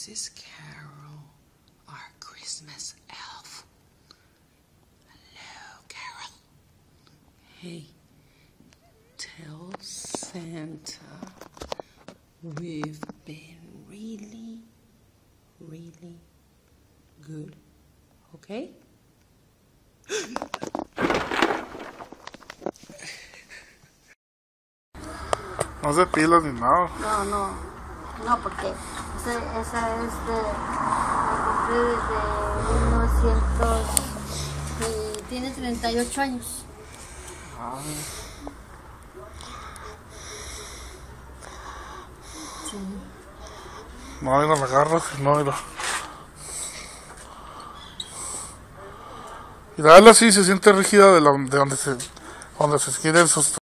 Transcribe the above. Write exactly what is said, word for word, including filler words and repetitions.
This is Carol, our Christmas elf. Hello, Carol. Hey, tell Santa we've been really, really good, okay? No se pilas ni nada. No, no, no, porque esa, esa es de, la compré desde mil novecientos y tiene treinta y ocho años. Ah. Sí. No, no la agarras, no, mira. Y dale así, se siente rígida de, la, de donde se, donde se quieren sus